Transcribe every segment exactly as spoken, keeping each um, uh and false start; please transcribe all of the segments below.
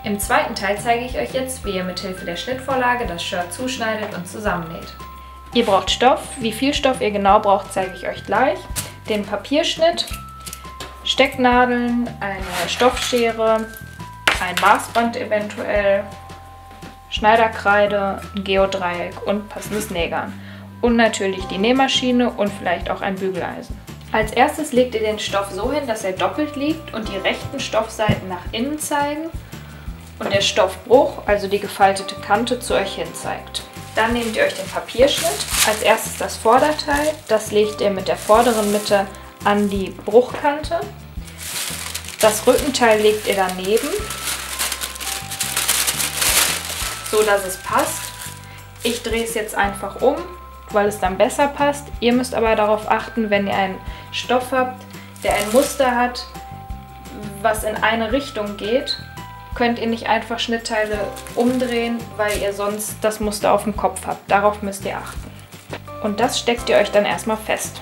Im zweiten Teil zeige ich euch jetzt, wie ihr mit Hilfe der Schnittvorlage das Shirt zuschneidet und zusammennäht. Ihr braucht Stoff. Wie viel Stoff ihr genau braucht, zeige ich euch gleich. Den Papierschnitt, Stecknadeln, eine Stoffschere, ein Maßband eventuell, Schneiderkreide, ein Geodreieck und passendes Nähgarn. Und natürlich die Nähmaschine und vielleicht auch ein Bügeleisen. Als erstes legt ihr den Stoff so hin, dass er doppelt liegt und die rechten Stoffseiten nach innen zeigen und der Stoffbruch, also die gefaltete Kante, zu euch hin zeigt. Dann nehmt ihr euch den Papierschnitt, als erstes das Vorderteil, das legt ihr mit der vorderen Mitte an die Bruchkante. Das Rückenteil legt ihr daneben, so dass es passt. Ich drehe es jetzt einfach um, weil es dann besser passt. Ihr müsst aber darauf achten, wenn ihr einen Stoff habt, der ein Muster hat, was in eine Richtung geht, könnt ihr nicht einfach Schnittteile umdrehen, weil ihr sonst das Muster auf dem Kopf habt. Darauf müsst ihr achten. Und das steckt ihr euch dann erstmal fest.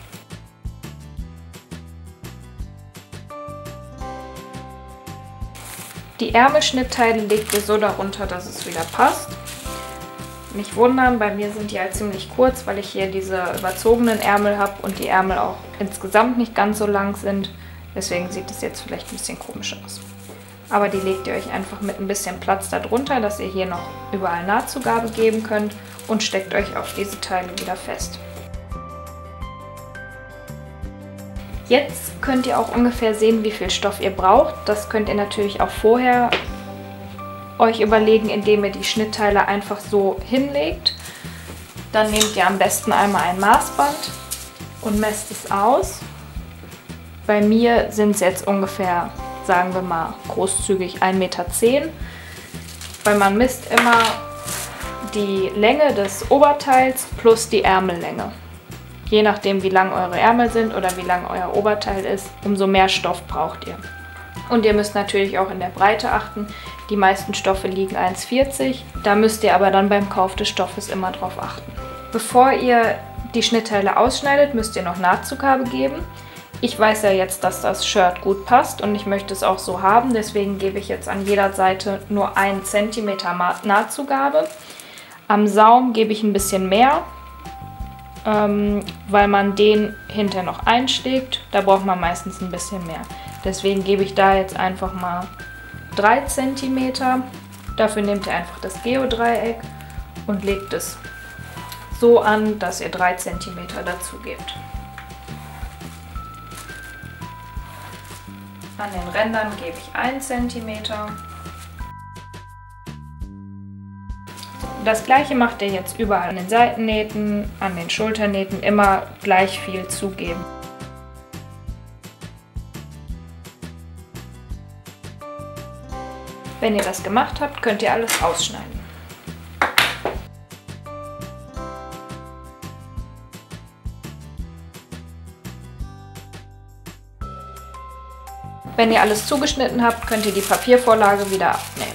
Die Ärmelschnittteile legt ihr so darunter, dass es wieder passt. Nicht wundern, bei mir sind die halt ziemlich kurz, weil ich hier diese überzogenen Ärmel habe und die Ärmel auch insgesamt nicht ganz so lang sind. Deswegen sieht es jetzt vielleicht ein bisschen komisch aus. Aber die legt ihr euch einfach mit ein bisschen Platz darunter, dass ihr hier noch überall Nahtzugabe geben könnt und steckt euch auf diese Teile wieder fest. Jetzt könnt ihr auch ungefähr sehen, wie viel Stoff ihr braucht. Das könnt ihr natürlich auch vorher euch überlegen, indem ihr die Schnittteile einfach so hinlegt. Dann nehmt ihr am besten einmal ein Maßband und messt es aus. Bei mir sind es jetzt ungefähr, sagen wir mal großzügig ein Meter zehn, weil man misst immer die Länge des Oberteils plus die Ärmellänge. Je nachdem, wie lang eure Ärmel sind oder wie lang euer Oberteil ist, umso mehr Stoff braucht ihr. Und ihr müsst natürlich auch in der Breite achten. Die meisten Stoffe liegen eins Komma vierzig. Da müsst ihr aber dann beim Kauf des Stoffes immer drauf achten. Bevor ihr die Schnittteile ausschneidet, müsst ihr noch Nahtzugabe geben. Ich weiß ja jetzt, dass das Shirt gut passt und ich möchte es auch so haben. Deswegen gebe ich jetzt an jeder Seite nur einen Zentimeter Nahtzugabe. Am Saum gebe ich ein bisschen mehr, ähm, weil man den hinterher noch einschlägt. Da braucht man meistens ein bisschen mehr. Deswegen gebe ich da jetzt einfach mal drei Zentimeter. Dafür nehmt ihr einfach das Geodreieck und legt es so an, dass ihr drei Zentimeter dazu gebt. An den Rändern gebe ich einen Zentimeter. Das gleiche macht ihr jetzt überall an den Seitennähten, an den Schulternähten, immer gleich viel zugeben. Wenn ihr das gemacht habt, könnt ihr alles ausschneiden. Wenn ihr alles zugeschnitten habt, könnt ihr die Papiervorlage wieder abnehmen.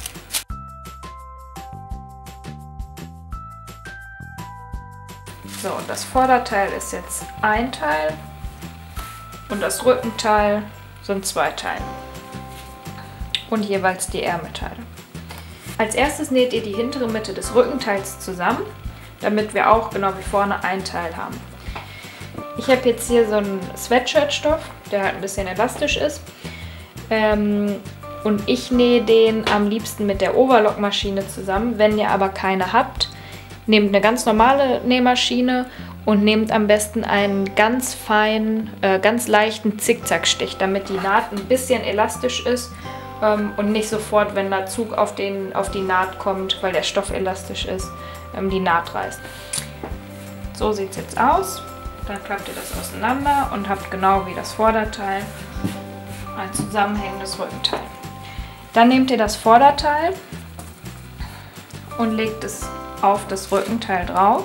So, das Vorderteil ist jetzt ein Teil und das Rückenteil sind zwei Teile. Und jeweils die Ärmelteile. Als erstes näht ihr die hintere Mitte des Rückenteils zusammen, damit wir auch genau wie vorne ein Teil haben. Ich habe jetzt hier so einen Sweatshirt-Stoff, der halt ein bisschen elastisch ist. Ähm, und ich nähe den am liebsten mit der Overlockmaschine zusammen. Wenn ihr aber keine habt, nehmt eine ganz normale Nähmaschine und nehmt am besten einen ganz feinen, äh, ganz leichten Zickzackstich, damit die Naht ein bisschen elastisch ist ähm, und nicht sofort, wenn der Zug auf, den, auf die Naht kommt, weil der Stoff elastisch ist, ähm, die Naht reißt. So sieht es jetzt aus. Dann klappt ihr das auseinander und habt genau wie das Vorderteil ein zusammenhängendes Rückenteil. Dann nehmt ihr das Vorderteil und legt es auf das Rückenteil drauf.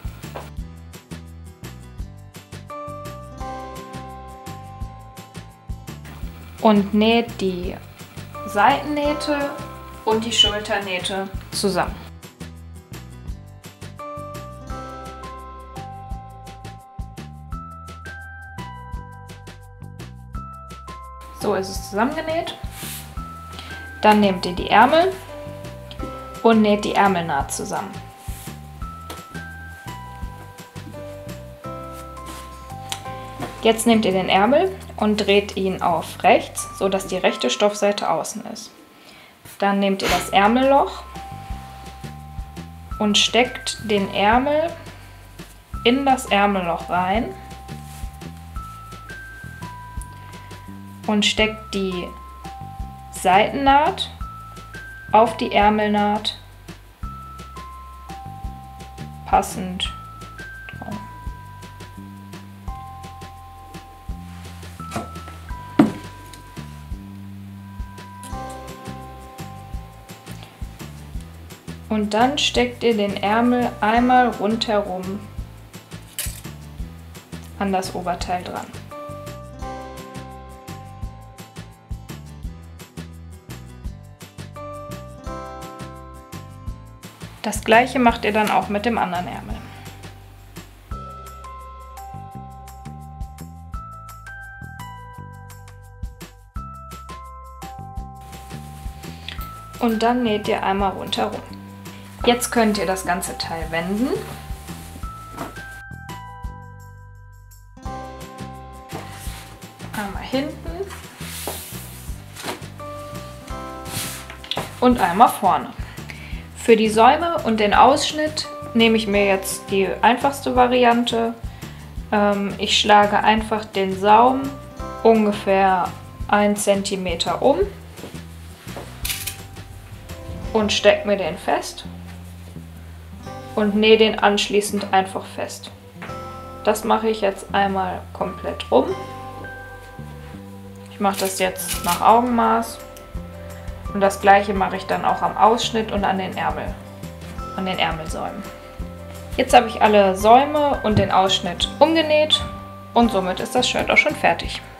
Und näht die Seitennähte und die Schulternähte zusammen. So ist es zusammengenäht. Dann nehmt ihr die Ärmel und näht die Ärmelnaht zusammen. Jetzt nehmt ihr den Ärmel und dreht ihn auf rechts, sodass die rechte Stoffseite außen ist. Dann nehmt ihr das Ärmelloch und steckt den Ärmel in das Ärmelloch rein und steckt die Seitennaht auf die Ärmelnaht passend drauf. Und dann steckt ihr den Ärmel einmal rundherum an das Oberteil dran. Das gleiche macht ihr dann auch mit dem anderen Ärmel. Und dann näht ihr einmal rundherum. Jetzt könnt ihr das ganze Teil wenden. Einmal hinten und einmal vorne. Für die Säume und den Ausschnitt nehme ich mir jetzt die einfachste Variante. Ähm, ich schlage einfach den Saum ungefähr einen Zentimeter um und stecke mir den fest und nähe den anschließend einfach fest. Das mache ich jetzt einmal komplett rum. Ich mache das jetzt nach Augenmaß. Und das gleiche mache ich dann auch am Ausschnitt und an den Ärmel, an den Ärmelsäumen. Jetzt habe ich alle Säume und den Ausschnitt umgenäht und somit ist das Shirt auch schon fertig.